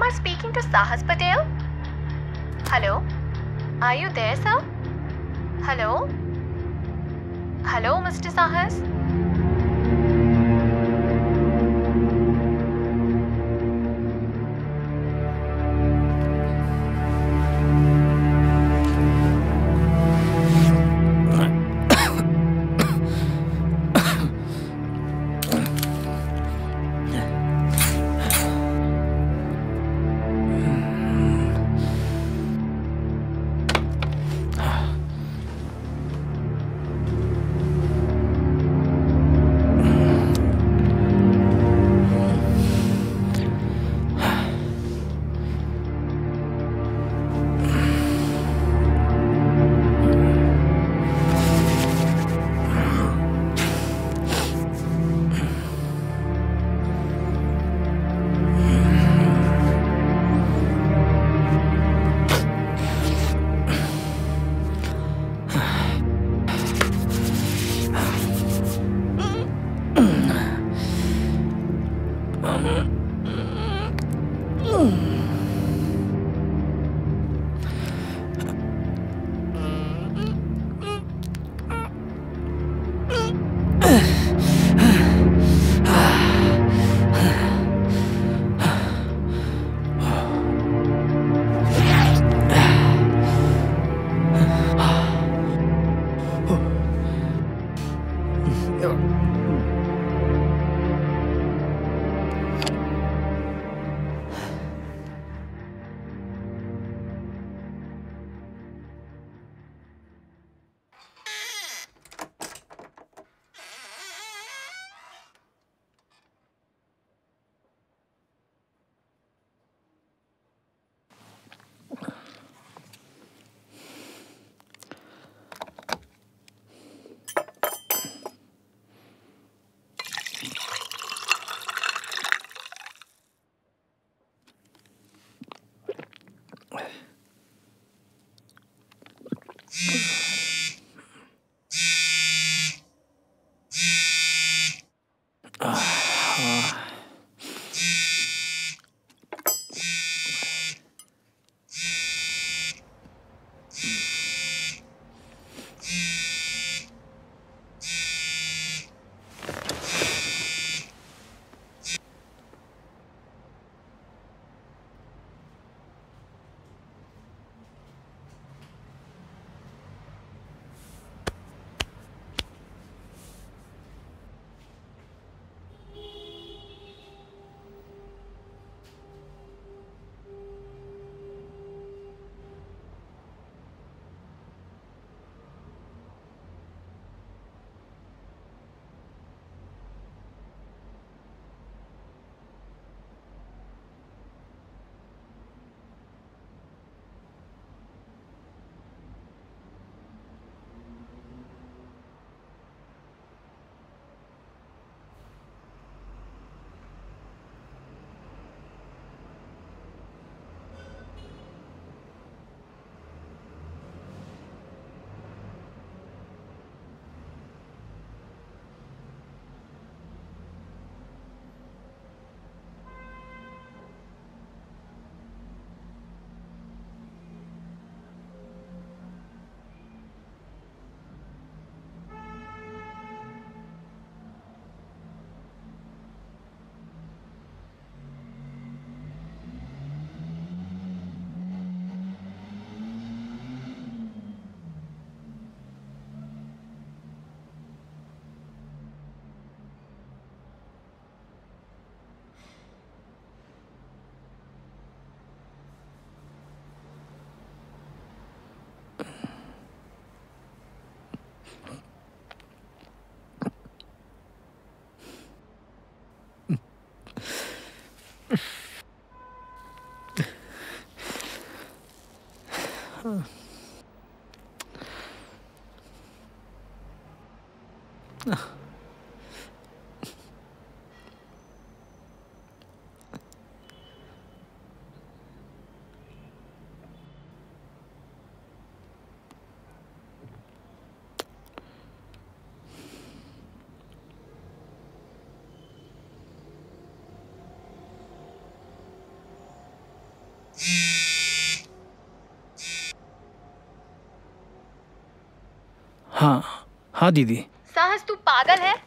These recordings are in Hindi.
I speaking to Sahas Patel? Hello? Are you there, sir? Hello? Hello, Mr. Sahas? हाँ दीदी। साहस तू पागल है?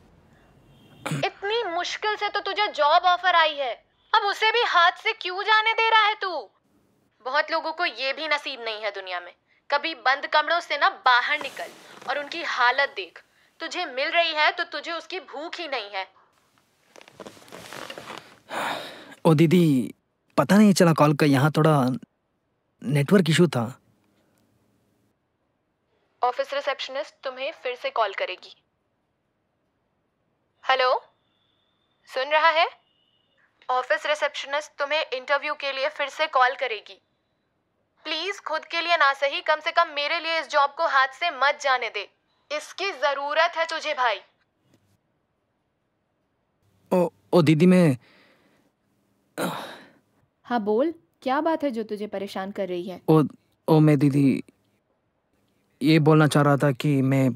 इतनी मुश्किल से तो तुझे जॉब ऑफर आई है, अब उसे भी हाथ से क्यों जाने दे रहा है तू? बहुत लोगों को ये भी नसीब नहीं है दुनिया में। कभी बंद कमरों से ना बाहर निकल और उनकी हालत देख। तुझे मिल रही है तो तुझे उसकी भूख ही नहीं है। ओ दीदी, पता नहीं चला कॉल का, यहाँ थोड़ा नेटवर्क इशू था। ऑफिस रिसेप्शनिस्ट तुम्हें फिर से कॉल करेगी। हेलो, सुन रहा है? ऑफिस रिसेप्शनिस्ट तुम्हें इंटरव्यू के लिए फिर से कॉल करेगी। प्लीज खुद के लिए ना सही, कम से कम मेरे लिए इस जॉब को हाथ से मत जाने दे। इसकी जरूरत है तुझे भाई। ओ दीदी मैं हाँ बोल, क्या बात है जो तुझे परेशान कर रही है? ओ मैं दीदी ये बोलना चाह रहा था कि मैं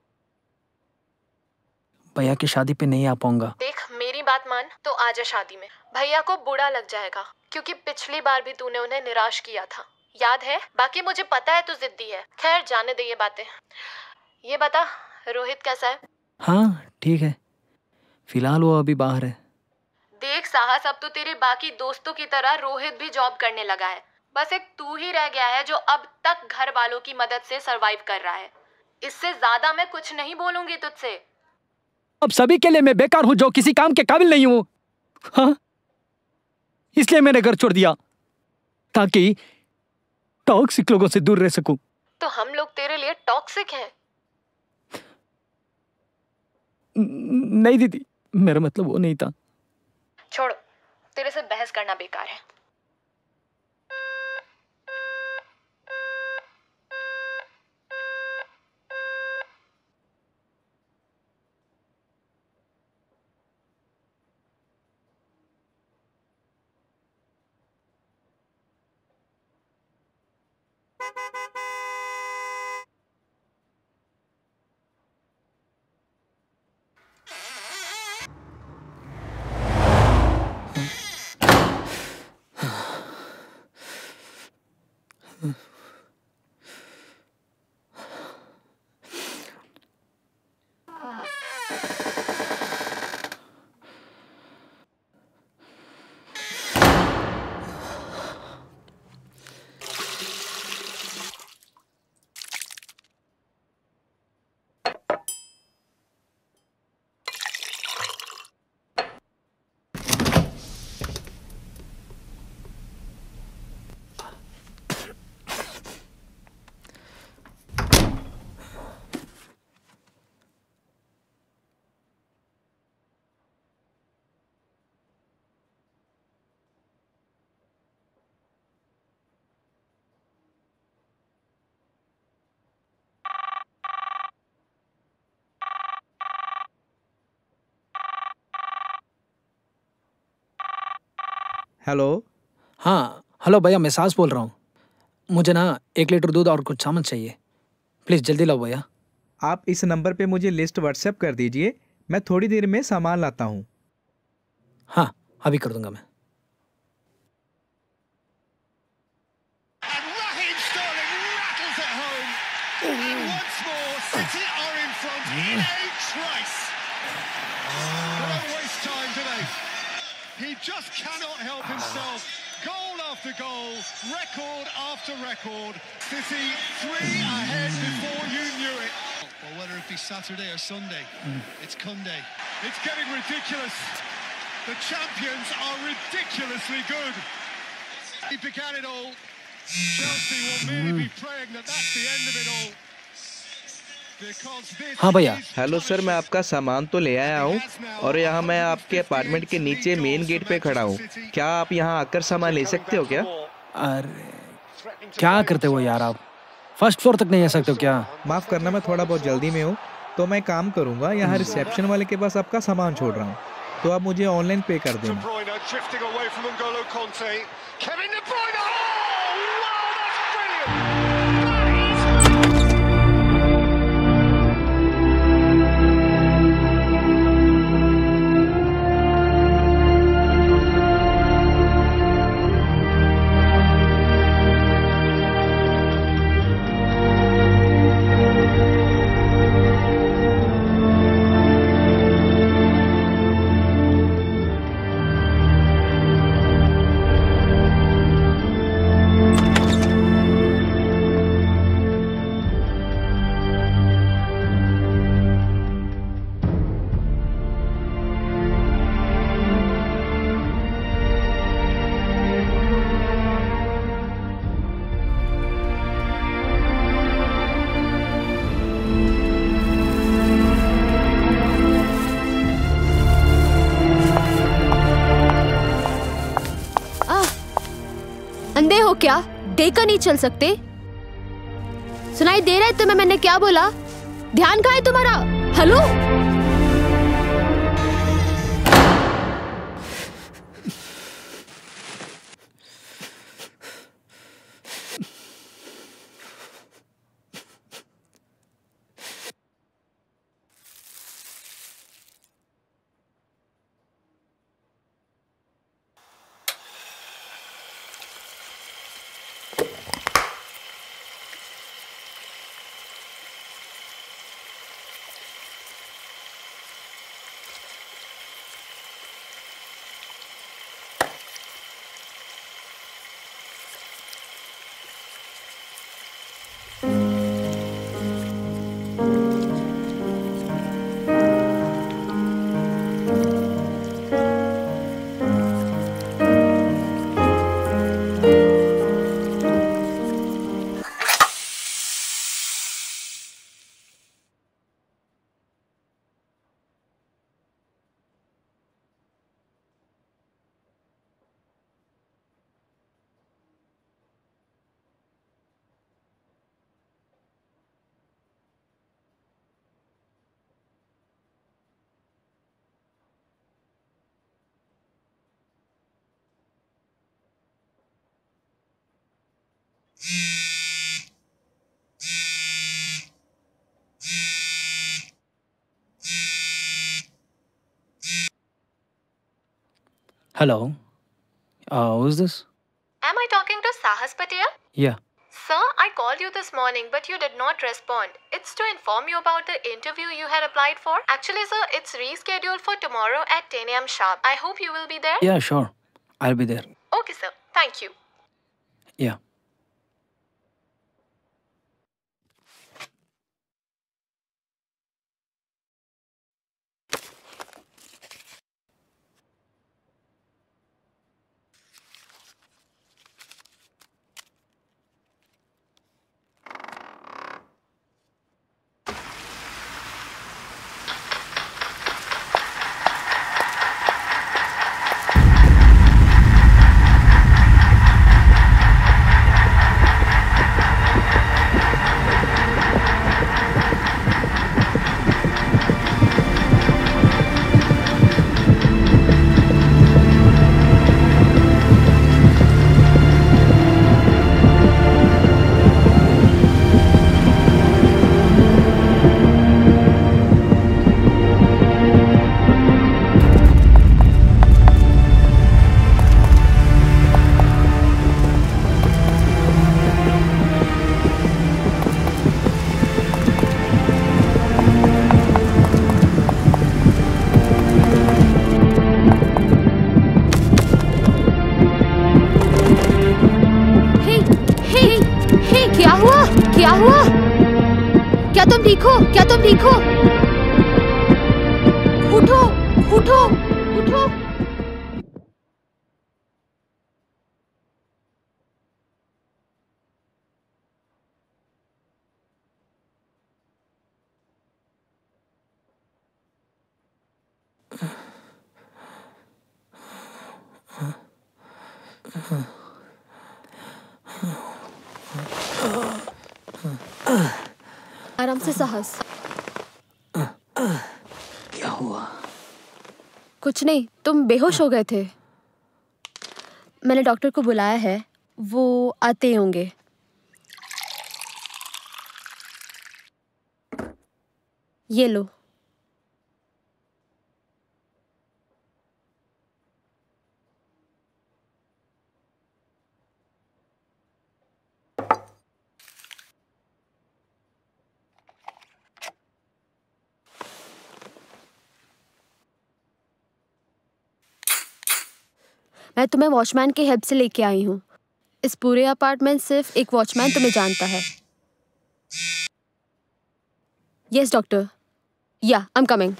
भैया की शादी पे नहीं आ पाऊंगा। देख मेरी बात मान तो आजा शादी में। भैया को बुरा लग जाएगा क्योंकि पिछली बार भी तूने उन्हें निराश किया था, याद है? बाकी मुझे पता है तू जिद्दी है। खैर जाने दे ये बातें। ये बता रोहित कैसा है? हाँ ठीक है, फिलहाल वो अभी बाहर है। देख साहस, अब तो तेरे बाकी दोस्तों की तरह रोहित भी जॉब करने लगा है। बस एक तू ही रह गया है जो अब तक घर वालों की मदद से सरवाइव कर रहा है। इससे ज्यादा मैं कुछ नहीं बोलूंगी तुझसे। अब सभी के लिए मैं बेकार हूं जो किसी काम के काबिल नहीं हूं। हाँ, इसलिए मैंने घर छोड़ दिया ताकि टॉक्सिक लोगों से दूर रह सकूं। तो हम लोग तेरे लिए टॉक्सिक हैं? नहीं दीदी, मेरा मतलब वो नहीं था। छोड़ो, तेरे से बहस करना बेकार है। हेलो। हाँ हेलो भैया, मैं सास बोल रहा हूँ। मुझे ना 1 लीटर दूध और कुछ सामान चाहिए, प्लीज़ जल्दी लाओ भैया। आप इस नंबर पे मुझे लिस्ट व्हाट्सएप कर दीजिए, मैं थोड़ी देर में सामान लाता हूँ। हाँ अभी कर दूंगा मैं। He just cannot help himself. Goal after goal, record after record. City 3 ahead before you knew it. Well, whether it be Saturday or Sunday, it's Khandeer. It's getting ridiculous. The champions are ridiculously good. He began it all. Chelsea will merely be praying that that's the end of it all. हाँ भैया। हेलो सर, मैं आपका सामान तो ले आया हूँ और यहाँ मैं आपके अपार्टमेंट के नीचे मेन गेट पे खड़ा हूँ। क्या आप यहाँ आकर सामान ले सकते हो क्या? अरे क्या करते हो यार, आप फर्स्ट फ्लोर तक नहीं आ सकते हो क्या? माफ़ करना, मैं थोड़ा बहुत जल्दी में हूँ, तो मैं काम करूँगा। यहाँ रिसेप्शन वाले के पास आपका सामान छोड़ रहा हूँ, तो आप मुझे ऑनलाइन पे कर देना। देखकर नहीं चल सकते? सुनाई दे रहा है तुम्हें मैंने क्या बोला? ध्यान कहाँ है तुम्हारा? Hello? Hello. Who's this? Am I talking to Sahas Patel? Yeah. Sir, I called you this morning, but you did not respond. It's to inform you about the interview you had applied for. Actually, sir, it's rescheduled for tomorrow at 10 a.m. sharp. I hope you will be there. Yeah, sure. I'll be there. Okay, sir. Thank you. Yeah. क्या तुम ठीक हो? उठो उठो उठो। आराम से साहस। क्या हुआ? कुछ नहीं, तुम बेहोश हो गए थे। मैंने डॉक्टर को बुलाया है, वो आते होंगे। ये लो। मैं तुम्हें वॉचमैन की हेल्प से लेके आई हूँ। इस पूरे अपार्टमेंट सिर्फ एक वॉचमैन तुम्हें जानता है। Yes doctor, yeah I am coming.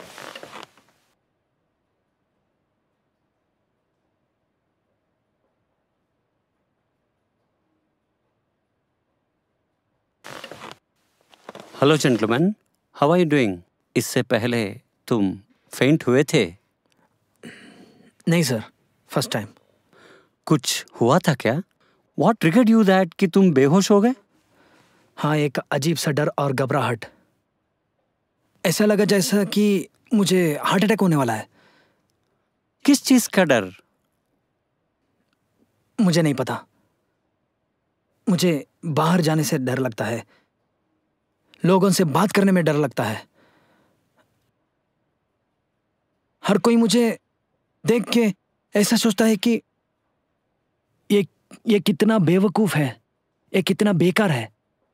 Hello gentleman, how are you doing? इससे पहले तुम फेंट हुए थे? नहीं सर, फर्स्ट टाइम। कुछ हुआ था क्या? What triggered you that कि तुम बेहोश हो गए? हाँ, एक अजीब सा डर और घबराहट। ऐसा लगा जैसा कि मुझे हार्ट अटैक होने वाला है। किस चीज का डर? मुझे नहीं पता। मुझे बाहर जाने से डर लगता है, लोगों से बात करने में डर लगता है। हर कोई मुझे देख के ऐसा सोचता है कि ये कितना बेवकूफ है, ये कितना बेकार है।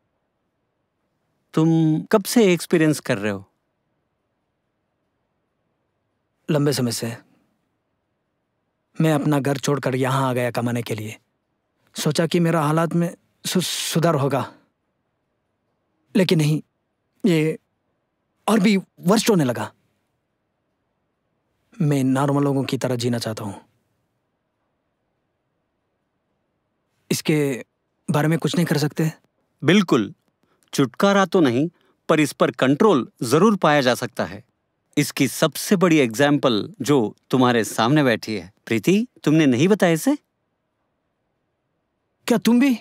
तुम कब से एक्सपीरियंस कर रहे हो? लंबे समय से। मैं अपना घर छोड़कर यहाँ आ गया कमाने के लिए। सोचा कि मेरा हालात में सुधार होगा, लेकिन नहीं, ये और भी वर्स्ट होने लगा। मैं नॉर्मल लोगों की तरह जीना चाहता हूँ। इसके बारे में कुछ नहीं कर सकते? बिल्कुल, छुटकारा तो नहीं, पर इस पर कंट्रोल जरूर पाया जा सकता है। इसकी सबसे बड़ी एग्जाम्पल जो तुम्हारे सामने बैठी है। प्रीति, तुमने नहीं बताया इसे? क्या तुम भी?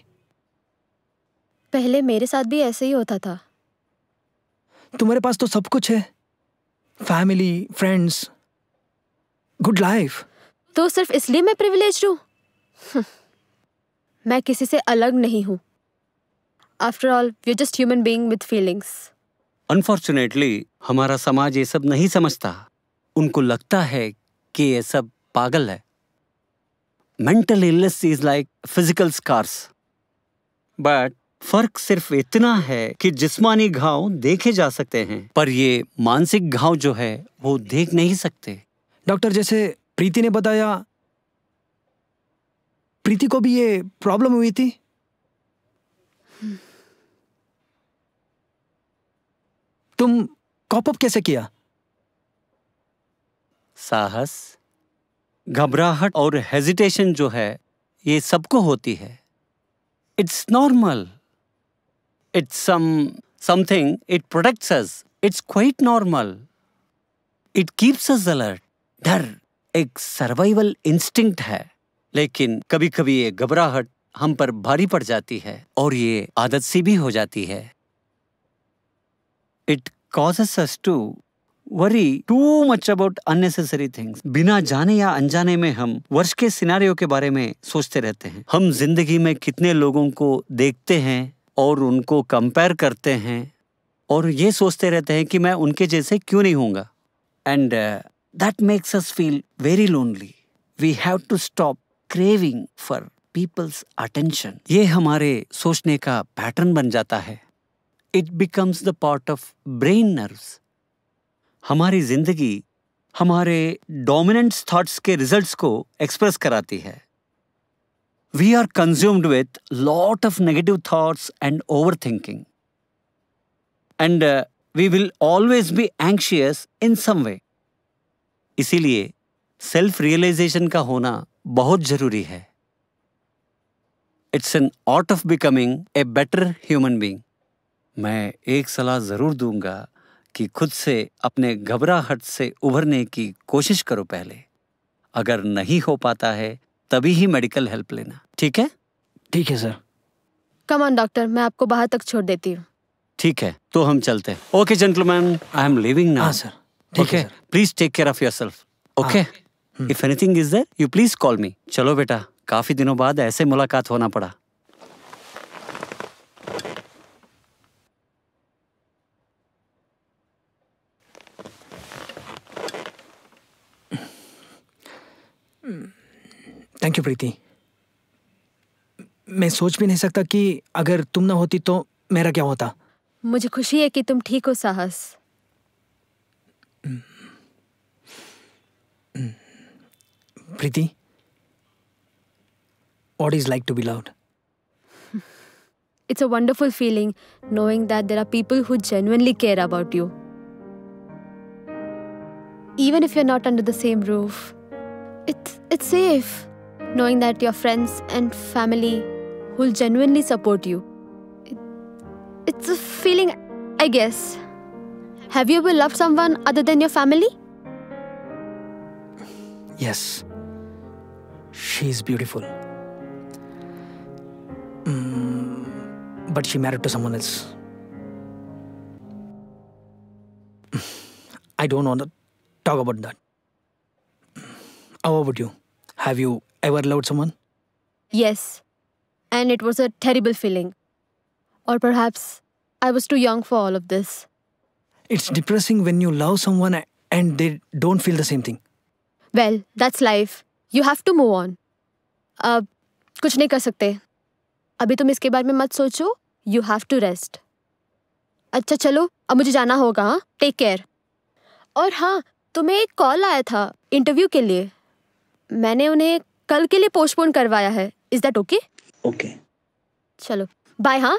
पहले मेरे साथ भी ऐसे ही होता था। तुम्हारे पास तो सब कुछ है, फैमिली, फ्रेंड्स, गुड लाइफ। तो सिर्फ इसलिए मैं प्रिविलेज्ड हूँ? मैं किसी से अलग नहीं हूँ। After all we are just human being with feelings. Unfortunately हमारा समाज ये सब नहीं समझता। उनको लगता है कि ये सब पागल है। Mental illness is like physical scars, but फर्क सिर्फ इतना है कि जिस्मानी घाव देखे जा सकते हैं, पर ये मानसिक घाव जो है वो देख नहीं सकते। डॉक्टर, जैसे प्रीति ने बताया, प्रीति को भी ये प्रॉब्लम हुई थी। तुम कॉप अप कैसे किया? साहस, घबराहट और हेजिटेशन जो है ये सबको होती है। It's normal. It's something, it protects us. It's quite normal. It keeps us alert. डर एक सर्वाइवल इंस्टिंक्ट है, लेकिन कभी कभी ये घबराहट हम पर भारी पड़ जाती है और ये आदत सी भी हो जाती है। It causes us to worry too much about unnecessary things. बिना जाने या अनजाने में हम वर्ष के सिनारियों के बारे में सोचते रहते हैं। हम जिंदगी में कितने लोगों को देखते हैं और उनको कंपेयर करते हैं और ये सोचते रहते हैं कि मैं उनके जैसे क्यों नहीं होऊंगा। And that makes us feel very lonely. We have to stop craving for people's attention. ये हमारे सोचने का पैटर्न बन जाता है। It becomes the part of brain nerves. हमारी जिंदगी हमारे dominant thoughts के results को express कराती है। We are consumed with lot of negative thoughts and overthinking. And we will always be anxious in some way. इसीलिए self realization का होना बहुत जरूरी है। It's an art of becoming a better human being. मैं एक सलाह जरूर दूंगा कि खुद से अपने घबराहट से उभरने की कोशिश करो पहले। अगर नहीं हो पाता है तभी ही मेडिकल हेल्प लेना। ठीक है? ठीक है सर। कम ऑन डॉक्टर, मैं आपको बाहर तक छोड़ देती हूँ। ठीक है, तो हम चलते हैं। Okay gentleman, I am leaving now. हाँ सर, ठीक है sir. Please take care of yourself. Okay, if anything is there you please call me. चलो बेटा, काफी दिनों बाद ऐसे मुलाकात होना पड़ा। Thank you Preeti. मैं सोच भी नहीं सकता कि अगर तुम ना होती तो मेरा क्या होता। मुझे खुशी है कि तुम ठीक हो साहस। प्रीति, what is like to be loved? It's a wonderful feeling knowing that there are people who genuinely care about you. Even if you're not under the same roof, it's safe knowing that your friends and family will genuinely support you. It's a feeling, I guess. Have you ever loved someone other than your family? Yes. She is beautiful. But she married to someone else. I don't want to talk about that. How about you? Have you ever loved someone? Yes. And it was a terrible feeling. Or perhaps I was too young for all of this. It's depressing when you love someone and they don't feel the same thing. Well, that's life. You have to move on. अब कुछ नहीं कर सकते. अभी तुम इसके बारे में मत सोचो. You have to rest. अच्छा चलो, अब मुझे जाना होगा. हाँ, टेक केयर. और हाँ, तुम्हें एक कॉल आया था इंटरव्यू के लिए. मैंने उन्हें कल के लिए पोस्टपोन करवाया है. Is that okay? ओके. चलो, बाय. हाँ.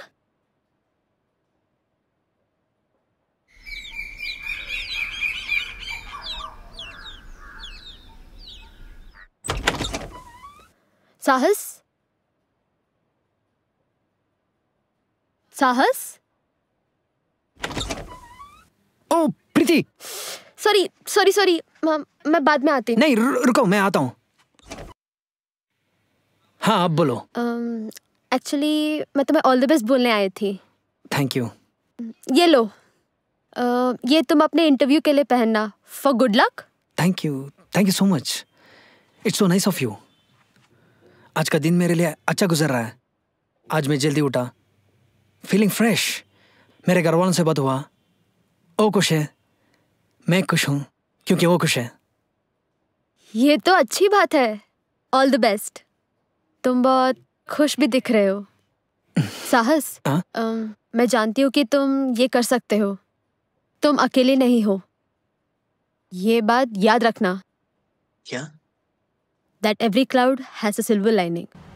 साहस? साहस? ओ प्रीति. सॉरी. मैं बाद में आती हूँ. नहीं, रुको, मैं आता हूँ. हाँ, अब बोलो. एक्चुअली मैं तुम्हें ऑल द बेस्ट बोलने आई थी. Thank you. ये लो. ये तुम अपने इंटरव्यू के लिए पहनना. For good luck. Thank you so much. It's so nice of you. आज का दिन मेरे लिए अच्छा गुजर रहा है. आज मैं जल्दी उठा, फीलिंग फ्रेश. मेरे घर वालों से बात हुआ. वो खुश है, मैं खुश हूँ क्योंकि वो खुश है. ये तो अच्छी बात है. All the best. तुम बहुत खुश भी दिख रहे हो. साहस, मैं जानती हूँ कि तुम ये कर सकते हो. तुम अकेले नहीं हो. ये बात याद रखना. क्या? That every cloud has a silver lining.